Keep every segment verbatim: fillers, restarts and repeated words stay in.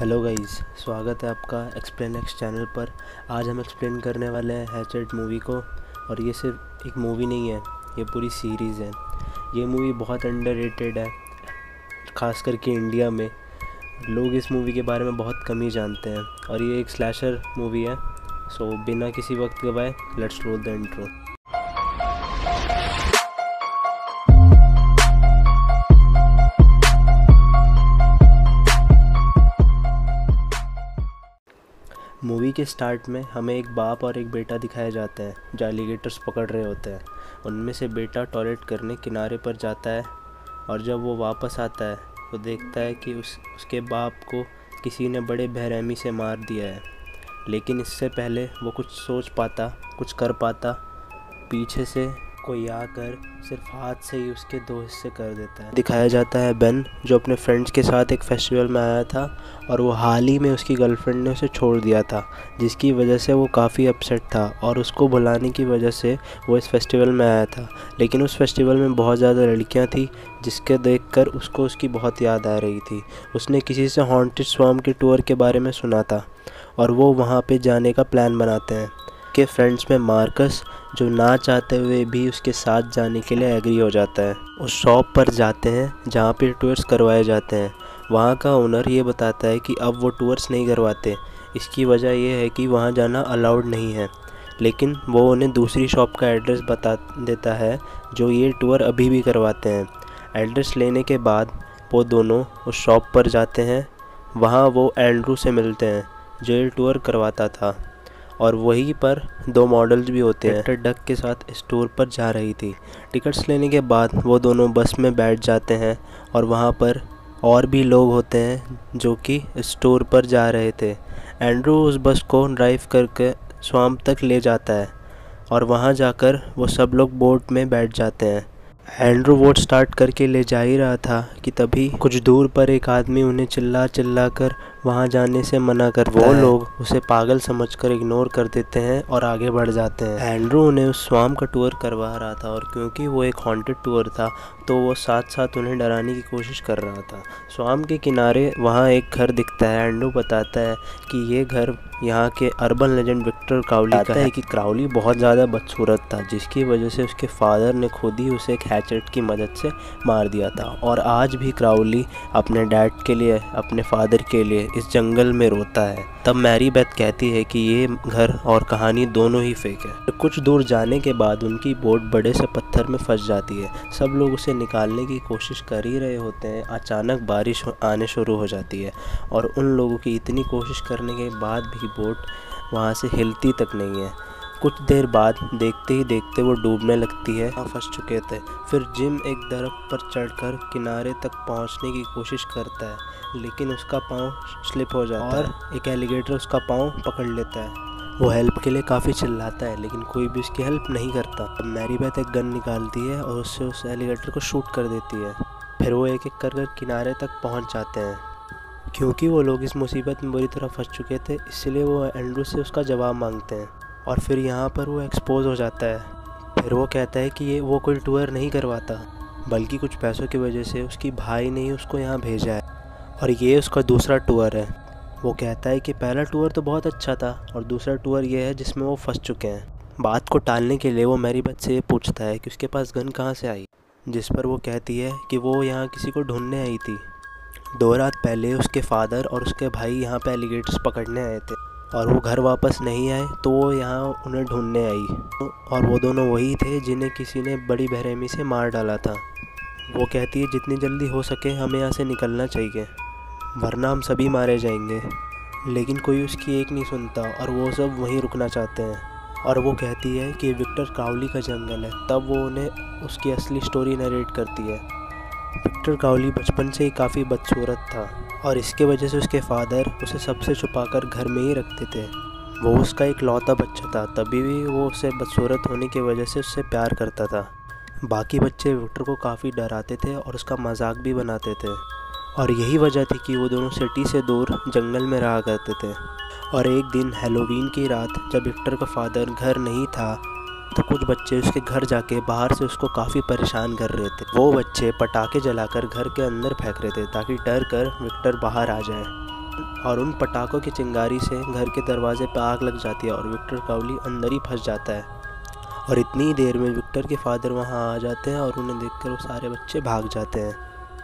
Hello guys, स्वागत है आपका एक्सप्लेन एक्स चैनल पर। आज हम एक्सप्लेन करने वाले हैं हैचेड मूवी को। और ये सिर्फ एक मूवी नहीं है, ये पूरी सीरीज़ है। ये मूवी बहुत अंडररेटेड है, ख़ास करके इंडिया में लोग इस मूवी के बारे में बहुत कम ही जानते हैं। और ये एक स्लैशर मूवी है। सो बिना किसी वक्त गवाए let's roll the intro. Movie के स्टार्ट में हमें एक बाप और एक बेटा दिखाया जाता है जो एलिगेटर्स पकड़ रहे होते हैं। उनमें से बेटा टॉयलेट करने किनारे पर जाता है और जब वो वापस आता है तो देखता है कि उस उसके बाप को किसी ने बड़े बेरहमी से मार दिया है। लेकिन इससे पहले वो कुछ सोच पाता, कुछ कर पाता, पीछे से कोई आकर सिर्फ हाथ से ही उसके दो हिस्से कर देता है। दिखाया जाता है बेन, जो अपने फ्रेंड्स के साथ एक फेस्टिवल में आया था और वो हाल ही में उसकी गर्लफ्रेंड ने उसे छोड़ दिया था, जिसकी वजह से वो काफ़ी अपसेट था और उसको बुलाने की वजह से वो इस फेस्टिवल में आया था। लेकिन उस फेस्टिवल में बहुत ज़्यादा लड़कियां थी, जिसके देखकर उसको उसकी बहुत याद आ रही थी। उसने किसी से हॉन्टेड स्वाम के टूर के बारे में सुना था और वो वहाँ पर जाने का प्लान बनाते हैं। के फ्रेंड्स में मार्कस, जो ना चाहते हुए भी उसके साथ जाने के लिए एग्री हो जाता है। उस शॉप पर जाते हैं जहाँ पे टूर्स करवाए जाते हैं। वहाँ का ओनर ये बताता है कि अब वो टूर्स नहीं करवाते। इसकी वजह यह है कि वहाँ जाना अलाउड नहीं है। लेकिन वो उन्हें दूसरी शॉप का एड्रेस बता देता है जो ये टूर अभी भी करवाते हैं। एड्रेस लेने के बाद वो दोनों उस शॉप पर जाते हैं। वहाँ वो एंड्रू से मिलते हैं जो ये टूर करवाता था, और वहीं पर दो मॉडल्स भी होते हैं। डॉक्टर डक के साथ स्टोर पर जा रही थी। टिकट्स लेने के बाद वो दोनों बस में बैठ जाते हैं और वहाँ पर और भी लोग होते हैं जो कि स्टोर पर जा रहे थे। एंड्रू उस बस को ड्राइव करके स्वाम तक ले जाता है और वहाँ जाकर वो सब लोग बोट में बैठ जाते हैं। एंड्रू बोट स्टार्ट करके ले जा ही रहा था कि तभी कुछ दूर पर एक आदमी उन्हें चिल्ला चिल्ला कर वहाँ जाने से मना करता है। वो लोग उसे पागल समझकर इग्नोर कर देते हैं और आगे बढ़ जाते हैं। एंड्रू उन्हें उस स्वाम का टूर करवा रहा था और क्योंकि वो एक हॉन्टेड टूर था तो वो साथ साथ उन्हें डराने की कोशिश कर रहा था। स्वाम के किनारे वहाँ एक घर दिखता है। एंड्रू बताता है कि ये घर यहाँ के अर्बन लेजेंड विक्टर क्राउली का है कि क्राउली बहुत ज़्यादा बदसूरत था, जिसकी वजह से उसके फादर ने खुद ही उसे एक हैचेट की मदद से मार दिया था। और आज भी क्राउली अपने डैड के लिए, अपने फादर के लिए इस जंगल में रोता है। तब मैरी बेथ कहती है कि ये घर और कहानी दोनों ही फेक है। कुछ दूर जाने के बाद उनकी बोट बड़े से पत्थर में फंस जाती है। सब लोग उसे निकालने की कोशिश कर ही रहे होते हैं। अचानक बारिश आने शुरू हो जाती है और उन लोगों की इतनी कोशिश करने के बाद भी बोट वहाँ से हिलती तक नहीं है। कुछ देर बाद देखते ही देखते वो डूबने लगती है। वहाँ फंस चुके थे। फिर जिम एक दरख्त पर चढ़कर किनारे तक पहुँचने की कोशिश करता है, लेकिन उसका पाँव स्लिप हो जाता है और एक एलिगेटर उसका पाँव पकड़ लेता है। वो हेल्प के लिए काफ़ी चिल्लाता है, लेकिन कोई भी उसकी हेल्प नहीं करता। अब मैरी बेथ एक गन निकालती है और उससे उस एलिगेटर को शूट कर देती है। फिर वो एक एक कर कर किनारे तक पहुँच जाते हैं। क्योंकि वो लोग इस मुसीबत में बुरी तरह फंस चुके थे, इसलिए वो एंड्रू से उसका जवाब मांगते हैं। और फिर यहाँ पर वो एक्सपोज हो जाता है। फिर वो कहता है कि ये वो कोई टूर नहीं करवाता, बल्कि कुछ पैसों की वजह से उसकी भाई ने ही उसको यहाँ भेजा है और ये उसका दूसरा टूर है। वो कहता है कि पहला टूर तो बहुत अच्छा था और दूसरा टूर ये है जिसमें वो फंस चुके हैं। बात को टालने के लिए वो मैरी बेथ से ये पूछता है कि उसके पास गन कहाँ से आई, जिस पर वो कहती है कि वो यहाँ किसी को ढूंढने आई थी। दो रात पहले उसके फादर और उसके भाई यहाँ पे एलिगेटर्स पकड़ने आए थे और वो घर वापस नहीं आए तो वो यहाँ उन्हें ढूंढने आई और वो दोनों वही थे जिन्हें किसी ने बड़ी बेरहमी से मार डाला था। वो कहती है जितनी जल्दी हो सके हमें यहाँ से निकलना चाहिए, वरना हम सभी मारे जाएंगे। लेकिन कोई उसकी एक नहीं सुनता और वो सब वहीं रुकना चाहते हैं। और वो कहती है कि विक्टर क्राउली का जंगल है। तब वो उन्हें उसकी असली स्टोरी नरेट करती है। विक्टर क्राउली बचपन से ही काफ़ी बदसूरत था और इसके वजह से उसके फादर उसे सबसे छुपाकर घर में ही रखते थे। वो उसका एक लौता बच्चा था, तभी भी वो उसे बदसूरत होने की वजह से उससे प्यार करता था। बाकी बच्चे विक्टर को काफ़ी डराते थे और उसका मजाक भी बनाते थे और यही वजह थी कि वो दोनों सिटी से दूर जंगल में रहा करते थे। और एक दिन हैलोवीन की रात जब विक्टर का फादर घर नहीं था तो कुछ बच्चे उसके घर जाके बाहर से उसको काफ़ी परेशान कर रहे थे। वो बच्चे पटाखे जलाकर घर के अंदर फेंक रहे थे ताकि डर कर विक्टर बाहर आ जाए। और उन पटाखों की चिंगारी से घर के दरवाजे पर आग लग जाती है और विक्टर क्राउली अंदर ही फंस जाता है। और इतनी ही देर में विक्टर के फादर वहां आ जाते हैं और उन्हें देखकर वो सारे बच्चे भाग जाते हैं।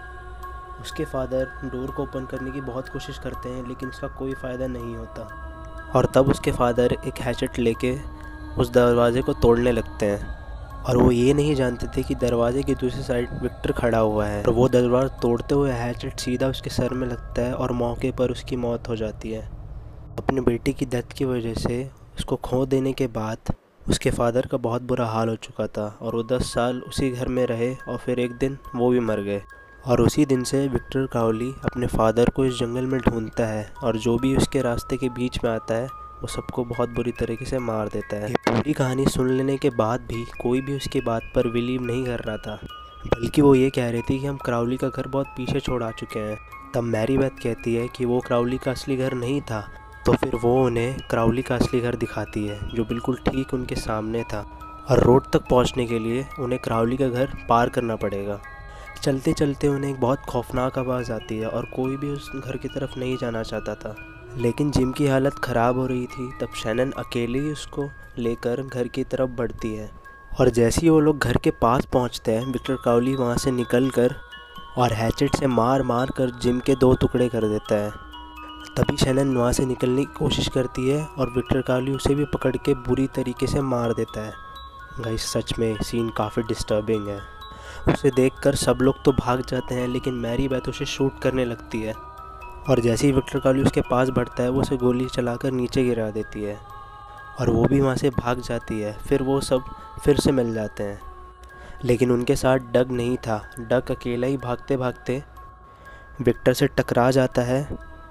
उसके फादर डोर को ओपन करने की बहुत कोशिश करते हैं लेकिन उसका कोई फ़ायदा नहीं होता। और तब उसके फादर एक हैचेट लेके उस दरवाजे को तोड़ने लगते हैं और वो ये नहीं जानते थे कि दरवाजे की दूसरी साइड विक्टर खड़ा हुआ है। और वो दरवाज़ा तोड़ते हुए हैचेट सीधा उसके सर में लगता है और मौके पर उसकी मौत हो जाती है। अपने बेटे की डेथ की वजह से उसको खो देने के बाद उसके फादर का बहुत बुरा हाल हो चुका था और वो दस साल उसी घर में रहे और फिर एक दिन वो भी मर गए। और उसी दिन से विक्टर क्राउली अपने फादर को इस जंगल में ढूंढता है और जो भी उसके रास्ते के बीच में आता है वो सबको बहुत बुरी तरीके से मार देता है। ये पूरी कहानी सुन लेने के बाद भी कोई भी उसकी बात पर बिलीव नहीं कर रहा था, बल्कि वो ये कह रही थी कि हम क्राउली का घर बहुत पीछे छोड़ आ चुके हैं। तब मैरी बेथ कहती है कि वो क्राउली का असली घर नहीं था, तो फिर वो उन्हें क्राउली का असली घर दिखाती है जो बिल्कुल ठीक उनके सामने था। और रोड तक पहुंचने के लिए उन्हें क्राउली का घर पार करना पड़ेगा। चलते चलते उन्हें एक बहुत खौफनाक आवाज़ आती है और कोई भी उस घर की तरफ नहीं जाना चाहता था। लेकिन जिम की हालत ख़राब हो रही थी, तब शैनन अकेले ही उसको लेकर घर की तरफ बढ़ती है। और जैसे ही वो लोग घर के पास पहुंचते हैं, विक्टर क्राउली वहां से निकल कर और हैचेट से मार मार कर जिम के दो टुकड़े कर देता है। तभी शैनन वहाँ से निकलने की कोशिश करती है और विक्टर क्राउली उसे भी पकड़ के बुरी तरीके से मार देता है। गाइस, सच में सीन काफ़ी डिस्टर्बिंग है। उसे देखकर सब लोग तो भाग जाते हैं लेकिन मैरी बेथ उसे शूट करने लगती है और जैसे ही विक्टर क्राउली उसके पास बढ़ता है वो उसे गोली चलाकर नीचे गिरा देती है और वो भी वहाँ से भाग जाती है। फिर वो सब फिर से मिल जाते हैं लेकिन उनके साथ डग नहीं था। डग अकेला ही भागते भागते विक्टर से टकरा जाता है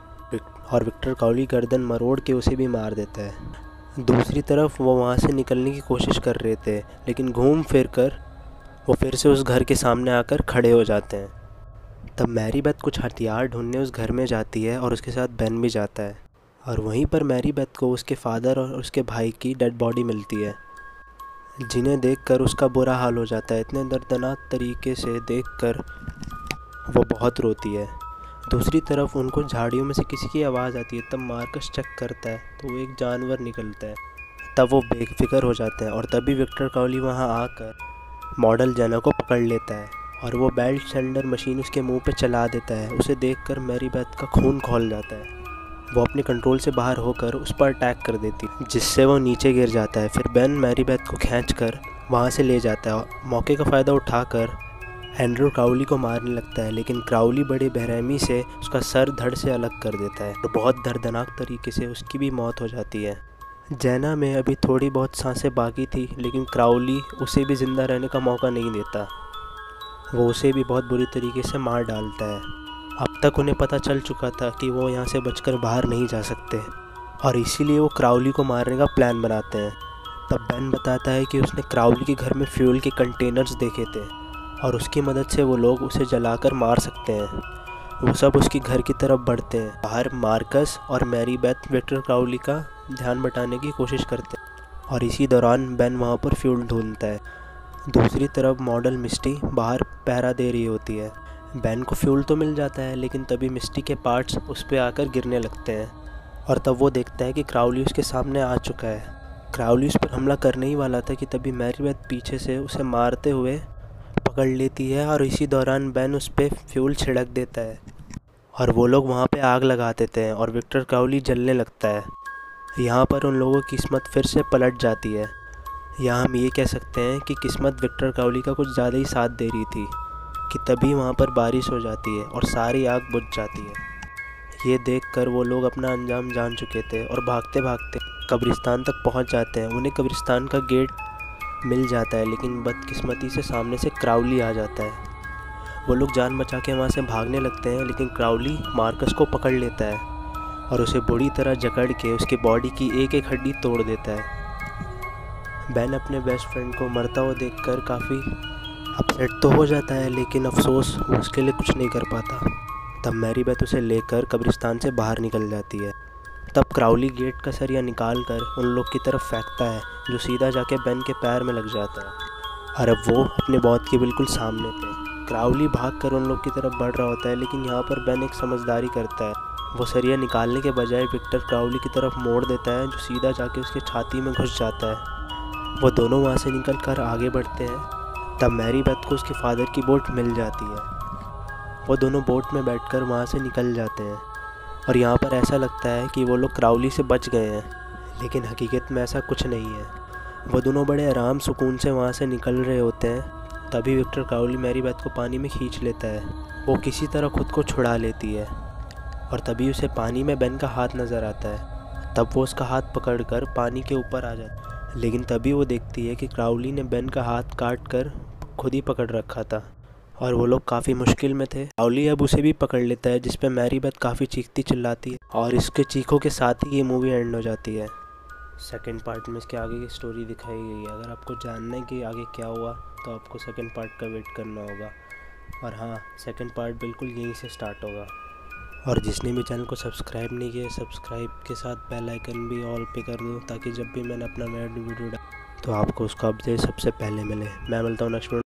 और विक्टर क्राउली गर्दन मरोड़ के उसे भी मार देता है। दूसरी तरफ वो वहाँ से निकलने की कोशिश कर रहे थे लेकिन घूम फिर कर वो फिर से उस घर के सामने आकर खड़े हो जाते हैं। तब मैरी बेथ कुछ हथियार ढूंढने उस घर में जाती है और उसके साथ बेन भी जाता है और वहीं पर मैरी बेथ को उसके फादर और उसके भाई की डेड बॉडी मिलती है, जिन्हें देखकर उसका बुरा हाल हो जाता है। इतने दर्दनाक तरीके से देखकर वो बहुत रोती है। दूसरी तरफ उनको झाड़ियों में से किसी की आवाज़ आती है। तब मार्कस चेक करता है तो वो एक जानवर निकलता है। तब वो बेफिक्र हो जाते हैं और तभी विक्टर क्राउली वहाँ आकर मॉडल जेना को पकड़ लेता है और वो बेल्ट सेंडर मशीन उसके मुंह पे चला देता है। उसे देखकर मैरी बेथ का खून खौल जाता है। वो अपने कंट्रोल से बाहर होकर उस पर अटैक कर देती है जिससे वो नीचे गिर जाता है। फिर बेन मैरी बेथ को खींचकर वहाँ से ले जाता है और मौके का फ़ायदा उठाकर एंड्रू क्राउली को मारने लगता है, लेकिन क्राउली बड़ी बेरहमी से उसका सर धड़ से अलग कर देता है तो बहुत दर्दनाक तरीके से उसकी भी मौत हो जाती है। जेना में अभी थोड़ी बहुत सांसें बाकी थी लेकिन क्राउली उसे भी ज़िंदा रहने का मौका नहीं देता। वो उसे भी बहुत बुरी तरीके से मार डालता है। अब तक उन्हें पता चल चुका था कि वो यहाँ से बचकर बाहर नहीं जा सकते और इसीलिए वो क्राउली को मारने का प्लान बनाते हैं। तब बेन बताता है कि उसने क्राउली के घर में फ्यूल के कंटेनर्स देखे थे और उसकी मदद से वो लोग उसे जलाकर मार सकते हैं। वो सब उसके घर की तरफ बढ़ते हैं। बाहर मार्कस और मैरी बेथ विक्टर क्राउली का ध्यान बटाने की कोशिश करते हैं और इसी दौरान बेन वहाँ पर फ्यूल ढूंढता है। दूसरी तरफ मॉडल मिस्टी बाहर पहरा दे रही होती है। बेन को फ्यूल तो मिल जाता है लेकिन तभी मिस्टी के पार्ट्स उस पर आकर गिरने लगते हैं और तब वो देखता है कि क्राउली उसके सामने आ चुका है। क्राउली उस पर हमला करने ही वाला था कि तभी मैरी बेथ पीछे से उसे मारते हुए पकड़ लेती है और इसी दौरान बेन उस पर फ्यूल छिड़क देता है और वो लोग वहाँ पे आग लगा देते हैं और विक्टर क्राउली जलने लगता है। यहाँ पर उन लोगों की किस्मत फिर से पलट जाती है। यहाँ हम ये कह सकते हैं कि किस्मत विक्टर क्राउली का कुछ ज़्यादा ही साथ दे रही थी कि तभी वहाँ पर बारिश हो जाती है और सारी आग बुझ जाती है। ये देखकर वो लोग अपना अंजाम जान चुके थे और भागते भागते कब्रिस्तान तक पहुँच जाते हैं। उन्हें कब्रिस्तान का गेट मिल जाता है लेकिन बदकिस्मती से सामने से क्राउली आ जाता है। वो लोग जान बचा के वहाँ से भागने लगते हैं लेकिन क्राउली मार्कस को पकड़ लेता है और उसे बुरी तरह जकड़ के उसके बॉडी की एक एक हड्डी तोड़ देता है। बेन अपने बेस्ट फ्रेंड को मरता हुआ देखकर काफ़ी अपसेट तो हो जाता है लेकिन अफसोस वो उसके लिए कुछ नहीं कर पाता। तब मैरी बेथ उसे लेकर कब्रिस्तान से बाहर निकल जाती है। तब क्राउली गेट का सरिया निकाल कर उन लोग की तरफ फेंकता है जो सीधा जाके बेन के पैर में लग जाता है और अब वो अपने मौत के बिल्कुल सामने थे। क्राउली भाग कर उन लोग की तरफ बढ़ रहा होता है लेकिन यहाँ पर बेन एक समझदारी करता है वो सरिया निकालने के बजाय विक्टर क्राउली की तरफ मोड़ देता है, जो सीधा जाके उसकी छाती में घुस जाता है। वो दोनों वहाँ से निकल कर आगे बढ़ते हैं। तब मैरी बेथ को उसके फादर की बोट मिल जाती है। वो दोनों बोट में बैठकर वहाँ से निकल जाते हैं और यहाँ पर ऐसा लगता है कि वो लोग क्राउली से बच गए हैं, लेकिन हकीकत में ऐसा कुछ नहीं है। वो दोनों बड़े आराम सुकून से वहाँ से निकल रहे होते हैं। तभी विक्टर क्राउली मैरी बेथ को पानी में खींच लेता है। वो किसी तरह खुद को छुड़ा लेती है और तभी उसे पानी में बेन का हाथ नज़र आता है। तब वो उसका हाथ पकड़कर पानी के ऊपर आ जाता है, लेकिन तभी वो देखती है कि क्राउली ने बेन का हाथ काट कर खुद ही पकड़ रखा था और वो लोग काफ़ी मुश्किल में थे। क्राउली अब उसे भी पकड़ लेता है, जिस पे मैरी बेथ काफ़ी चीखती चिल्लाती है और इसके चीखों के साथ ही ये मूवी एंड हो जाती है। सेकंड पार्ट में इसके आगे की स्टोरी दिखाई गई है। अगर आपको जानना है कि आगे क्या हुआ तो आपको सेकंड पार्ट का वेट करना होगा। और हाँ, सेकंड पार्ट बिल्कुल यहीं से स्टार्ट होगा। और जिसने भी चैनल को सब्सक्राइब नहीं किया, सब्सक्राइब के साथ बेल आइकन भी ऑल पे कर दो, ताकि जब भी मैंने अपना नया वीडियो डाल तो आपको उसका अपडेट सबसे पहले मिले। मैं मिलता हूँ नेक्स्ट